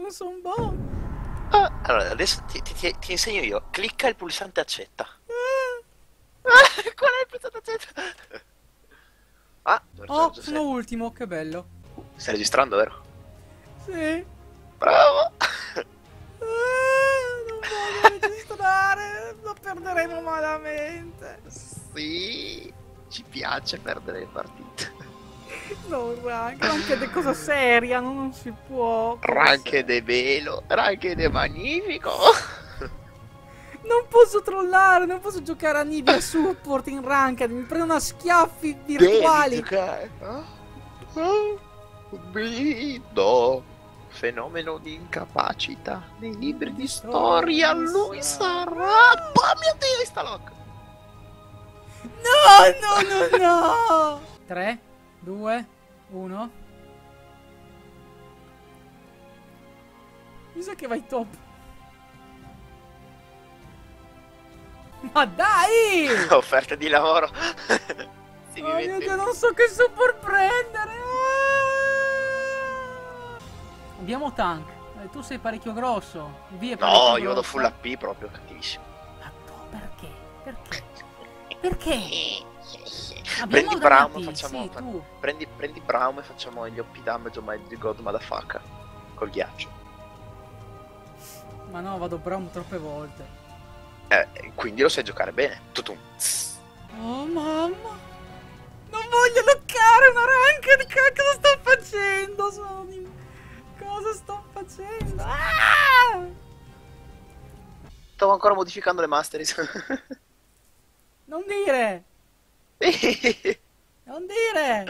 Non son buono. Ah, allora, adesso ti insegno io. Clicca il pulsante accetta. Qual è il pulsante accetta? Ah, Oh, sono ultimo, che bello. stai registrando, vero? Sì. Bravo! Non voglio registrare, lo perderemo malamente. Sì, ci piace perdere le partite. No, anche di cosa seria, non si può. Ranked è bello, Ranked è magnifico. Non posso trollare, non posso giocare a Nibia Support in Ranked, mi prendono a schiaffi virtuali. Devi giocare. Brido. Fenomeno di incapacità. Nei libri di storia lui sarà. Oh mio Dio, Istalok. No. 3, 2, 1. Mi sa che vai top. Ma dai! Offerte di lavoro. Si Oh mio mette- Dio, non so che support prendere. Abbiamo tank. Tu sei parecchio grosso. Via No, io vado full AP proprio, cattivissimo. Ma perché? Perché? Prendi Abbiamo Braum, dati, facciamo. sì, tu. Prendi Braum e facciamo gli OP damage o Magic God Motherfucker. Col ghiaccio. Ma no, vado Braum troppe volte. Quindi lo sai giocare bene. Tutum. Oh mamma. Non voglio loccare una ranked. Cosa sto facendo? Cosa sto facendo? Ah! Stavo ancora modificando le masteries. Non dire. Non dire.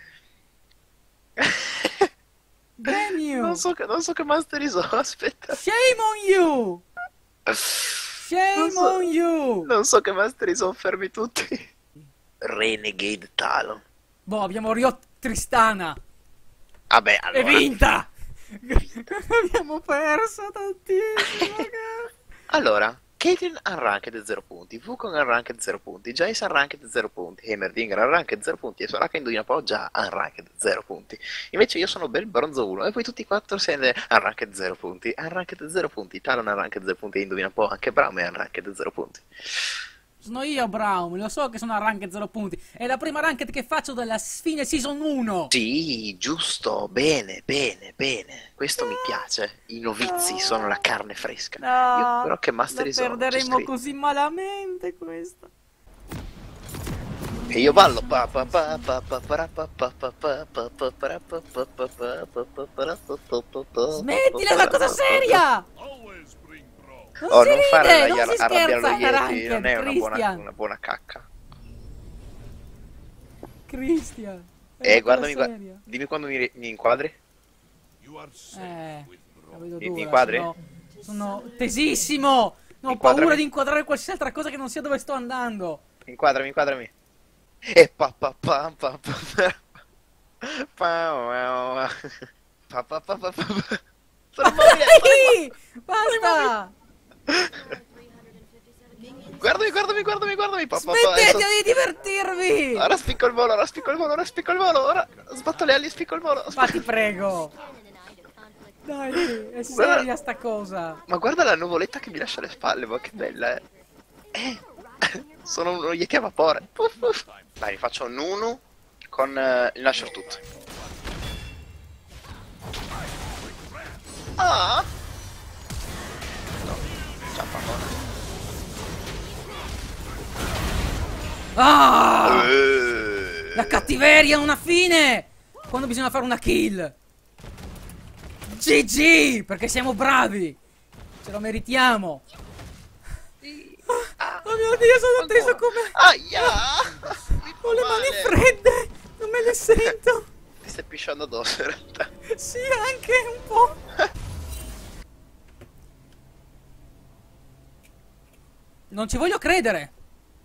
Damn you. Non so che masteries ho, aspetta. Shame on you. Shame on you. Non so che masteries ho, fermi tutti. Renegade Talon. Boh, abbiamo Riot Tristana. Vabbè, E allora. vinta. Abbiamo perso tantissimo. Allora, Caitlyn Unranked 0 punti, Wukong Unranked 0 punti, Jace Unranked 0 punti, Heimerdinger Unranked 0 punti e Soraka indovina un po' già Unranked 0 punti. Invece io sono bel bronzo 1 e poi tutti e 4 siete Unranked 0 punti, Unranked 0 punti, Talon Unranked 0 punti e indovina un po' anche Braum è Unranked 0 punti. Sono io Braum, lo so che sono a ranked 0 punti. È la prima ranked che faccio dalla fine season 1. Sì, giusto, bene, bene, bene. Questo mi piace. I novizi sono la carne fresca. No, Io però che mastery sono? perderemo così malamente questa. E io ballo. Smettila, una cosa seria! Non Oh, si non ride, fare non si arrabbiare scherza lo in Yeti, ranked, non è Christian. una buona cacca. Christian. Guardami, dimmi quando mi inquadri. La vedo Mi dura, inquadri? sono tesissimo! Non ho Inquadrami. paura di inquadrare qualsiasi altra cosa che non sia dove sto andando. Inquadrami. E pa pa pa pa pa pa pa. Sono immobile. Dai! Basta! Guardami. Smettete di divertirvi! Ora spicco il volo, ora sbatto le ali e spicco il volo. Ma ti prego! Dai, è seria sta cosa! Ma guarda la nuvoletta che mi lascia alle spalle, ma che bella è. Sono uno Yeti a vapore. Dai, faccio un Nunu con il Nashor tutto. Ah! No, ciappatona. Ah! La cattiveria ha una fine! Quando bisogna fare una kill! GG! Perché siamo bravi! Ce lo meritiamo! Oh mio Dio, sono teso come... Aia! Ho le mani fredde! Non me le sento! Ti stai pisciando addosso in realtà. Sì, anche un po'! Non ci voglio credere!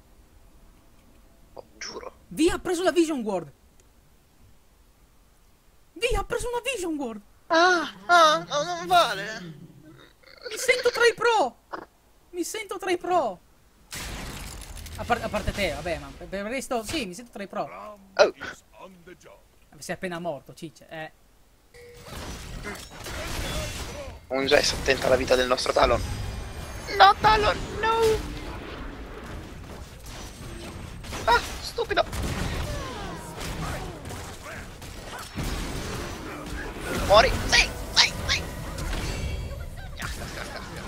Oh, giuro. Via, ha preso la Vision Ward! Via, ha preso una Vision Ward! No, non vale. Mi sento tra i pro! Mi sento tra i pro! A parte te, vabbè, ma per il resto, sì, mi sento tra i pro. Oh. Sei appena morto, ciccia, Un Jace attenta alla vita del nostro Talon. No, Talon, no! Ah, stupido! Muori! Sì! Sì! Sì! Casca, casca, casca.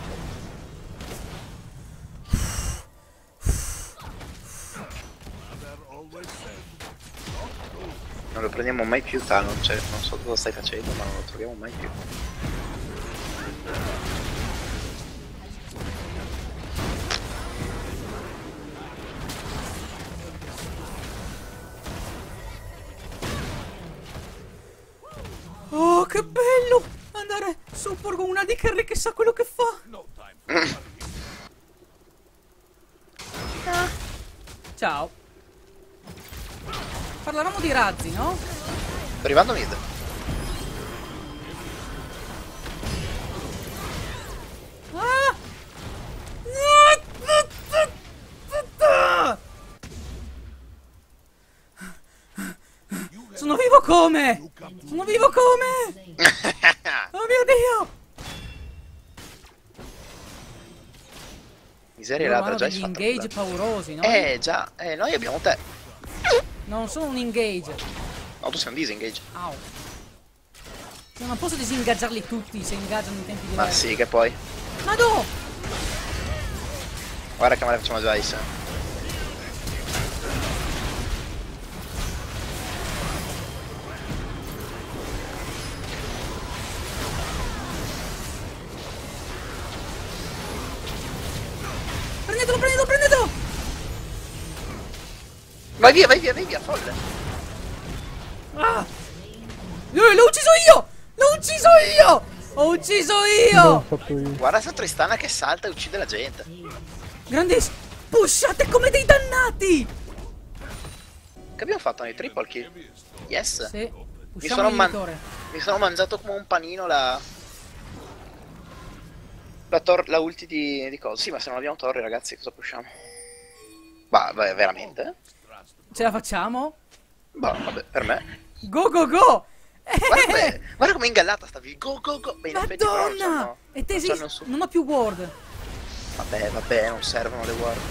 Non lo prendiamo mai più Talon, cioè non so cosa stai facendo, ma non lo troviamo mai più. Oh, che bello! Andare support con una di carry che sa quello che fa. Ah. Ciao. Parlavamo di razzi, no? Sto arrivando mid. Ah! Sono vivo come? Sono vivo come? Oh mio Dio! Miseria Loro ladra, hanno già degli hai fatto engage quella. paurosi, no? Già, noi abbiamo te. Non sono un engage. No, tu sei un disengage. Au. Cioè, non posso disingaggiarli tutti se ingaggiano in tempi Ma diversi. sì, che poi. Ma no! Guarda che male facciamo a Jace. Prendetelo, prendetelo, prendetelo! Vai via, folle. Ah! L'ho ucciso io! L'ho ucciso io! Ho ucciso io! Fatto io. Guarda sta Tristana che salta e uccide la gente. Grandissimo! Pushate come dei dannati! Che abbiamo fatto nei triple kill? Yes. Sì, Mi pushiamo sono, l'inibitore. mi sono mangiato come un panino la ulti di cosa. Sì, ma se non abbiamo torri, ragazzi, cosa pushiamo? Bah, veramente? Ce la facciamo? Bah, vabbè, per me. Go go go! Guarda come ingallata stavi. Go, go, go. Beh, in effetti però non Madonna! c'hanno- E te non sì, c'hanno il suo- non ho più ward. Vabbè, non servono le ward.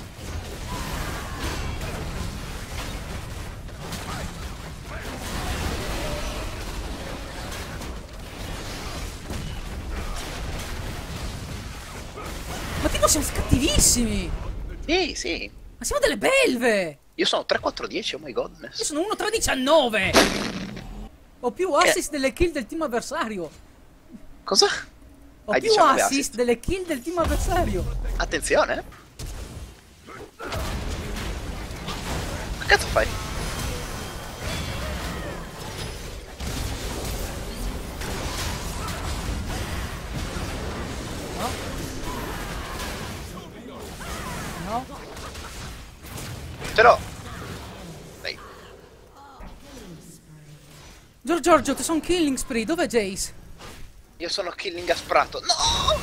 Ma tipo siamo cattivissimi! Sì, sì. Ma siamo delle belve! Io sono 3-4-10, oh my Io godness. sono 1-3-19! Ho più assist delle kill del team avversario! Cosa? Ho Hai più 19 assist delle kill del team avversario! Attenzione. Che cazzo fai? No? No? Ce l'ho. Dai. Giorgio, te sono killing spree, dov'è Jace? Io sono killing asprato. No!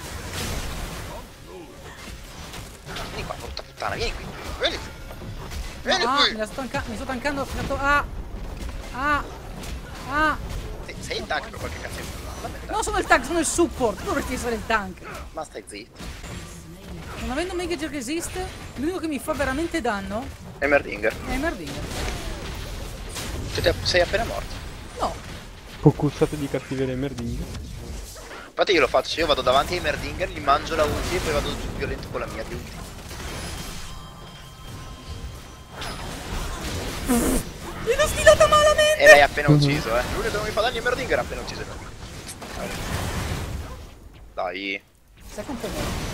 Vieni qua, porca puttana, vieni qui. Vieni qui. Vieni Ah, qui. mi sto tankando, ah! Ah! Ah! Sei in tank per qualche cazzo di vabbè, dai. Non sono il tank, sono il support, tu dovresti essere il tank. Ma stai zitto. Non avendo Mega Jerk Resist, l'unico che mi fa veramente danno Emerdinger. è Emerdinger. Cioè, sei appena morto. No, Focussate di cattiveria Merding. Infatti io lo faccio, io vado davanti ai Emerdinger, gli mangio la ulti e poi vado giù violento con la mia di ulti. mi l'ho stilata malamente! E l'hai appena ucciso, eh. L'unico che non mi fa danni Emerdinger ha appena ucciso Emerdinger. Dai. Sai con me?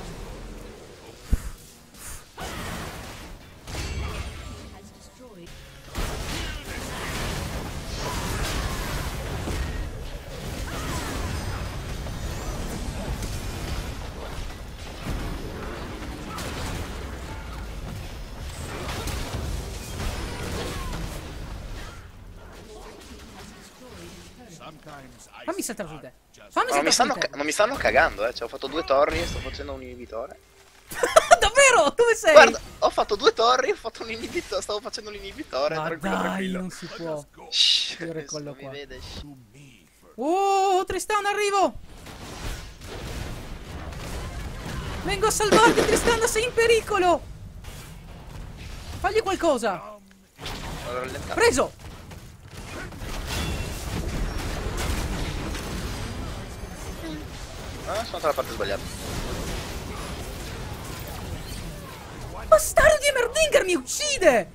Fammi saltare su te. Fammi Ma non saltare su te. non mi stanno cagando, Cioè, ho fatto 2 torri e sto facendo un inibitore. Davvero? Dove sei? Guarda, ho fatto 2 torri, ho fatto un inibitore, stavo facendo un inibitore, Ma tranquillo, dai, tranquillo. non si può. Shh, Io nessuno quello mi qua. vede. Oh, Tristan, arrivo! Vengo a salvarti, Tristana, sei in pericolo! Fagli qualcosa! Vado a rallentare. Preso! Ah, sono dalla parte sbagliata. Bastardo di Heimerdinger mi uccide!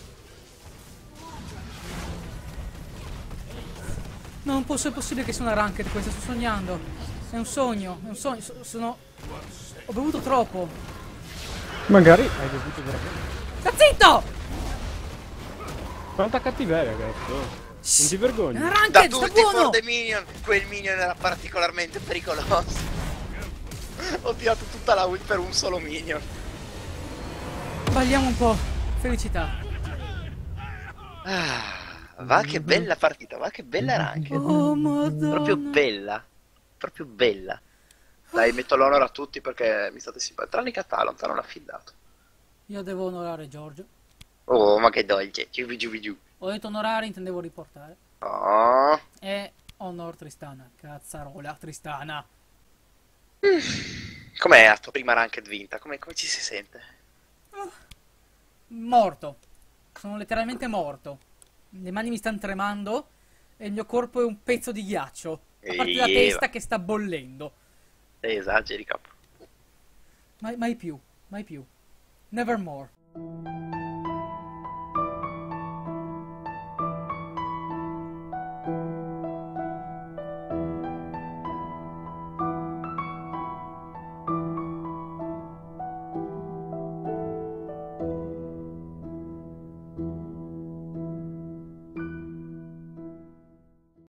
No, non posso, è possibile che sia una ranked questa, sto sognando. È un sogno, sono... Ho bevuto troppo. Magari hai bevuto veramente. Sta zitto! Quanta cattiveria, ragazzi. Non ti vergogni? È una Da ranked, sta tutti buono! for the minion, quel minion era particolarmente pericoloso. Ho tirato tutta la ult per un solo minion. Balliamo un po'. Felicità. Va che bella partita, va che bella ranked. Oh, madonna. Proprio bella. Proprio bella. Dai, metto l'onore a tutti perché mi state simpatici. Tranne che a Talon, Talon ha affidato. Io devo onorare Giorgio. Oh, ma che dolce. Giù, giù, giù. Ho detto onorare, intendevo riportare. Oh. E honor Tristana. Cazzarola, Tristana. Com'è la tua prima ranked vinta? Come ci si sente? Morto. Sono letteralmente morto. Le mani mi stanno tremando e il mio corpo è un pezzo di ghiaccio. A parte la testa che sta bollendo. Esageri, capo. Mai più, mai più. Nevermore.